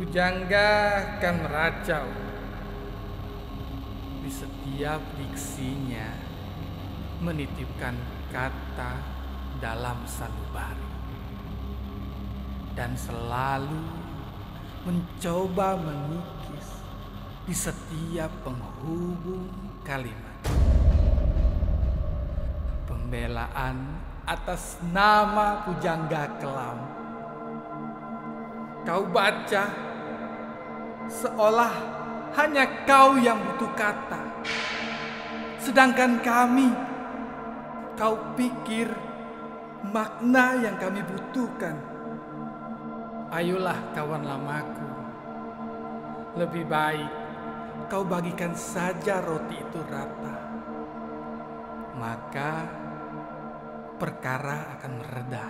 Pujangga kan meracau di setiap diksinya, menitipkan kata dalam sanubari, dan selalu mencoba mengikis di setiap penghubung kalimat. Pembelaan atas nama pujangga kelam kau baca seolah hanya kau yang butuh kata, sedangkan kami kau pikir makna yang kami butuhkan. Ayolah kawan lamaku, lebih baik kau bagikan saja roti itu rata, maka perkara akan mereda.